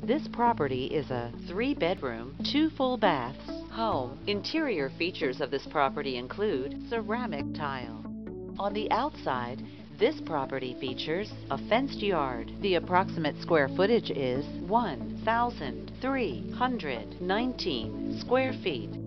This property is a 3-bedroom, 2 full baths home. Interior features of this property include ceramic tile. On the outside, this property features a fenced yard. The approximate square footage is 1,319 square feet.